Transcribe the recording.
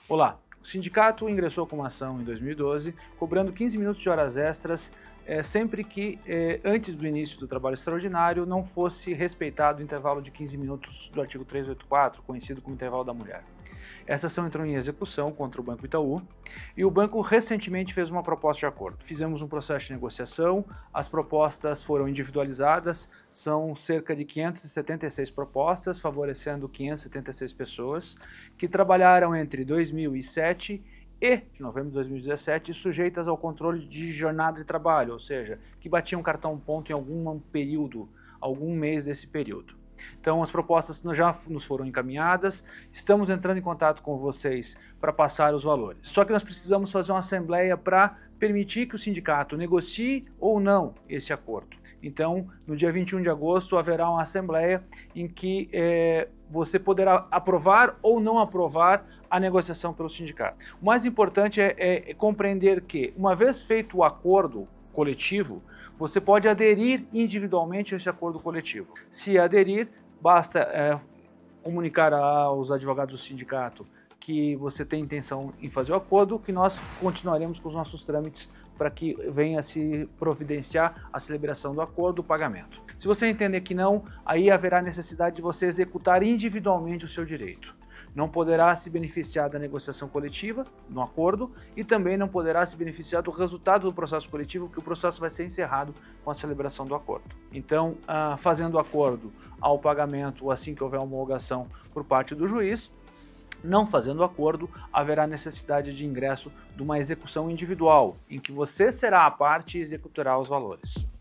Olá, o sindicato ingressou com uma ação em 2012, cobrando 15 minutos de horas extras sempre que, antes do início do trabalho extraordinário, não fosse respeitado o intervalo de 15 minutos do artigo 384, conhecido como intervalo da mulher. Essa ação entrou em execução contra o Banco Itaú e o banco recentemente fez uma proposta de acordo. Fizemos um processo de negociação, as propostas foram individualizadas, são cerca de 576 propostas, favorecendo 576 pessoas que trabalharam entre 2007 e novembro de 2017, sujeitas ao controle de jornada de trabalho, ou seja, que batiam cartão ponto em algum período, algum mês desse período. Então as propostas já nos foram encaminhadas, estamos entrando em contato com vocês para passar os valores. Só que nós precisamos fazer uma assembleia para permitir que o sindicato negocie ou não esse acordo. Então, no dia 21 de agosto haverá uma assembleia em que você poderá aprovar ou não aprovar a negociação pelo sindicato. O mais importante é compreender que, uma vez feito o acordo coletivo, você pode aderir individualmente a esse acordo coletivo. Se aderir, basta comunicar aos advogados do sindicato que você tem intenção em fazer o acordo, que nós continuaremos com os nossos trâmites para que venha se providenciar a celebração do acordo, o pagamento. Se você entender que não, aí haverá necessidade de você executar individualmente o seu direito. Não poderá se beneficiar da negociação coletiva, no acordo, e também não poderá se beneficiar do resultado do processo coletivo, porque o processo vai ser encerrado com a celebração do acordo. Então, fazendo o acordo ao pagamento, assim que houver homologação por parte do juiz, não fazendo acordo, haverá necessidade de ingresso de uma execução individual, em que você será a parte e executará os valores.